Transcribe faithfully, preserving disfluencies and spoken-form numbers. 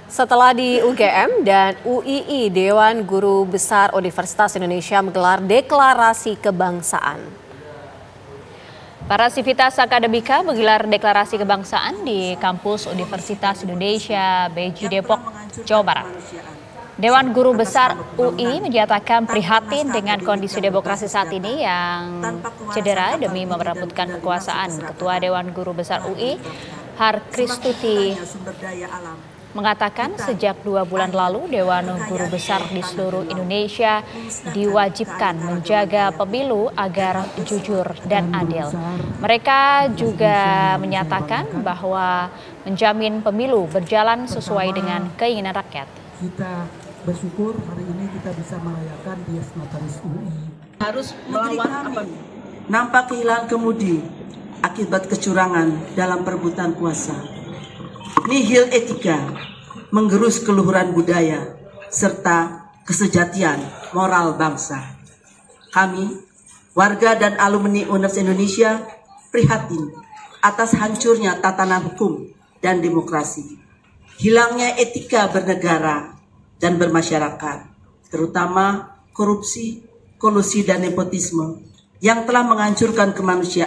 Setelah di U G M dan U I I, Dewan Guru Besar Universitas Indonesia menggelar deklarasi kebangsaan. Para sivitas akademika menggelar deklarasi kebangsaan di kampus Universitas Indonesia B J Depok, Jawa Barat. Dewan Guru Besar U I menyatakan prihatin dengan kondisi demokrasi saat ini yang cedera demi merebutkan kekuasaan. Ketua Dewan Guru Besar U I, Har Kristuti, mengatakan sejak dua bulan lalu Dewan Guru Besar di seluruh Indonesia diwajibkan menjaga pemilu agar jujur dan adil. Mereka juga menyatakan bahwa menjamin pemilu berjalan sesuai dengan keinginan rakyat. Kita bersyukur hari ini kita bisa merayakan Dies Natalis U I. Harus melawan apa? Nampak kehilangan kemudi akibat kecurangan dalam perebutan kuasa. Nihil etika, menggerus keluhuran budaya, serta kesejatian moral bangsa. Kami, warga dan alumni Universitas Indonesia, prihatin atas hancurnya tatanan hukum dan demokrasi, hilangnya etika bernegara dan bermasyarakat, terutama korupsi, kolusi, dan nepotisme yang telah menghancurkan kemanusiaan.